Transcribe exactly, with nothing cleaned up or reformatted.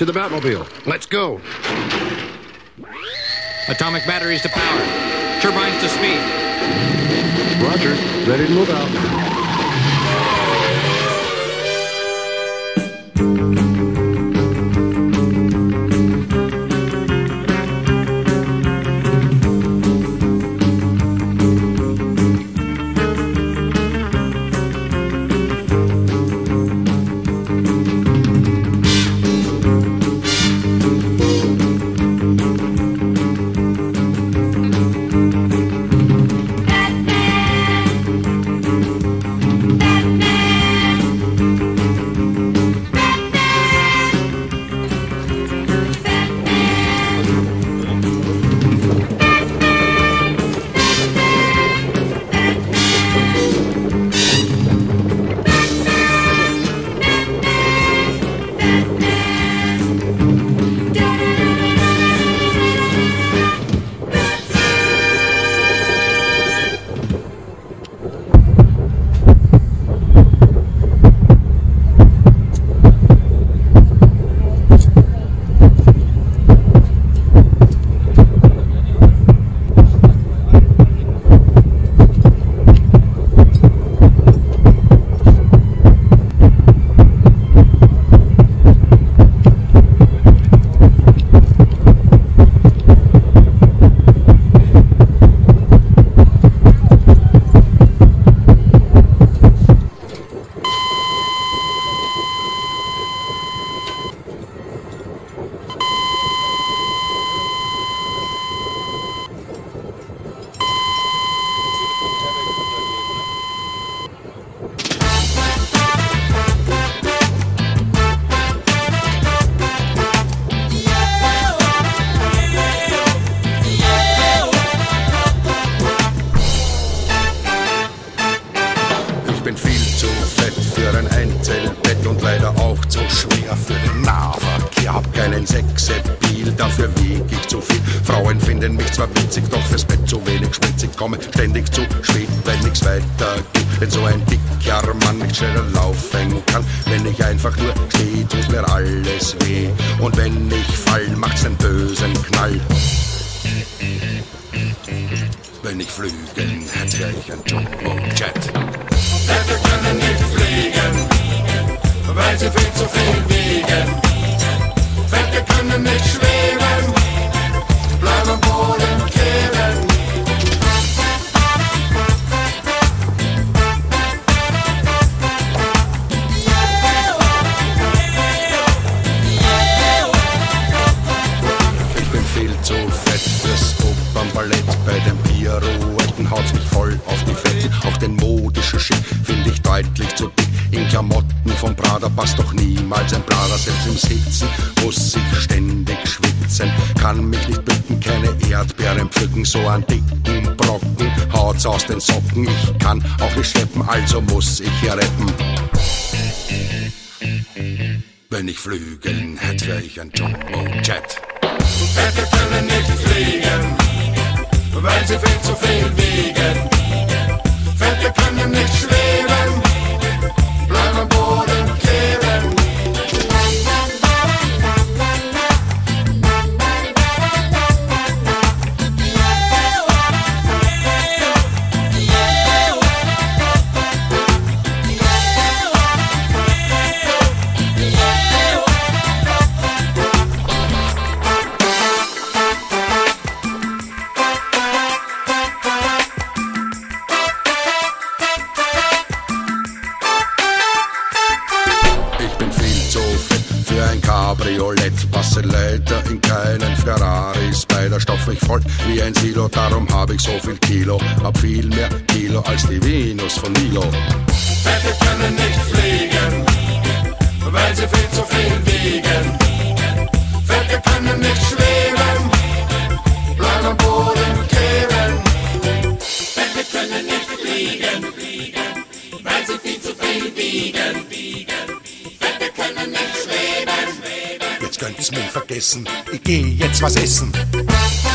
To the Batmobile. Let's go. Atomic batteries to power. Turbines to speed. Roger. Ready to move out. Ständig zu spät, wenn nichts weiter geht. Wenn so ein dicker Mann nicht schneller laufen kann. Wenn ich einfach nur stehe, tut mir alles weh. Und wenn ich fall, macht's einen bösen Knall. Wenn ich flügen hätte, wär ich ein Jumbo-Jet. Städte können nicht fliegen, weil sie viel zu viel wiegen. Fette können nicht schweben, bleiben am Boden kleben. So fett fürs Opernballett, bei den Pirouetten haut's mich voll auf die Fetten. Auch den modischen Shit find ich deutlich zu dick. In Klamotten vom Prada passt doch niemals ein Prada. Selbst im Sitzen muss ich ständig schwitzen. Kann mich nicht bücken, keine Erdbeeren pflücken. So an dicken Brocken haut's aus den Socken. Ich kann auch nicht schleppen, also muss ich hier reppen. Wenn ich Flügeln hätte, wär ich ein Jumbo-Jet. Fette können nicht fliegen, weil sie viel zu viel wiegen. Fette können nicht schweben, bleiben am Boden kleben. Passe leider in keinen Ferraris, bei der Stoff mich voll wie ein Silo, darum hab ich so viel Kilo, hab viel mehr Kilo als die Venus von Milo. Fette können nicht fliegen, weil sie viel zu viel wiegen. Fette können nicht schweben, bleiben am Boden kleben. Fette können nicht fliegen, weil sie viel zu viel wiegen. Fette können nicht schweben. Jetzt könnt's mich vergessen, ich geh jetzt was essen.